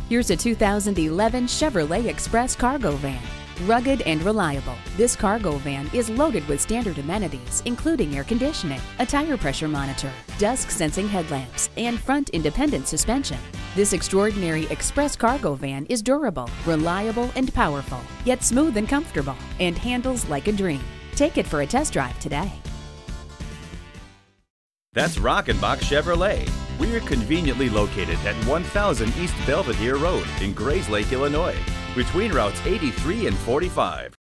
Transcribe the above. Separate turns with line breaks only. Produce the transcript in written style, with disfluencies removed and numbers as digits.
Here's a 2011 Chevrolet Express cargo van. Rugged and reliable, this cargo van is loaded with standard amenities, including air conditioning, a tire pressure monitor, dusk-sensing headlamps, and front independent suspension. This extraordinary express cargo van is durable, reliable, and powerful, yet smooth and comfortable, and handles like a dream. Take it for a test drive today.
That's Rockenbach Chevrolet. We're conveniently located at 1000 East Belvidere Road in Grayslake, Illinois, between routes 83 and 45.